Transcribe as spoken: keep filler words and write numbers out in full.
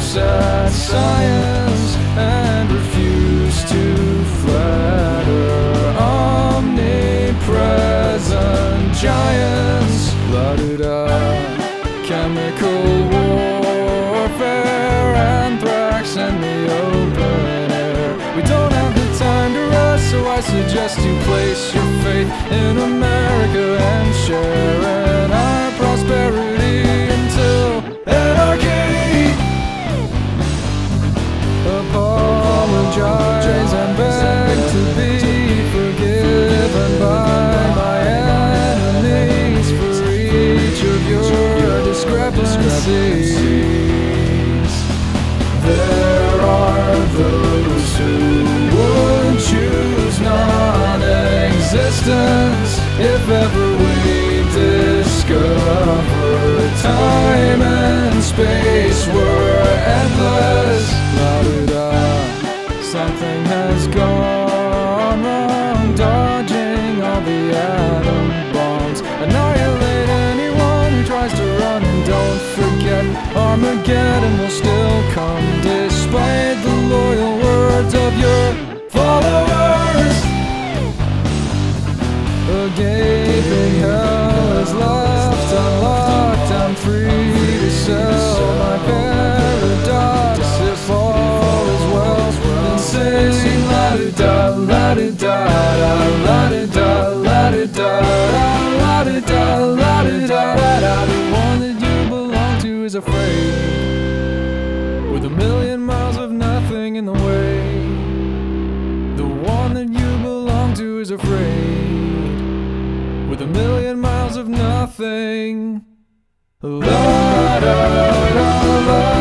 scoffs at science and refuse to flatter omnipresent giants. La-di-da, chemical warfare, anthrax and the open air. We don't have the time to rush, so I suggest you place your faith in America and share in our prosperity until anarchy. Apologize and beg to be forgiven by my enemies for each of your discrepancies. There are those who would choose non-existence if ever we discover time and space were endless. La-di-da, something has gone wrong, dodging all the atom bombs. Annihilate anyone who tries to run, and don't forget Armageddon will still come despite the loyal words of your followers. A gaping hell is left unlocked. I'm free to sell my paradox. If all is well, then sing la-di-da, la-di-da, la-di-da, la-di-da, la-di-da, la-di-da. The one that you belong to is afraid, with a million miles of nothing in the way. The one that you belong to is afraid, with a million miles of nothing. La da da da.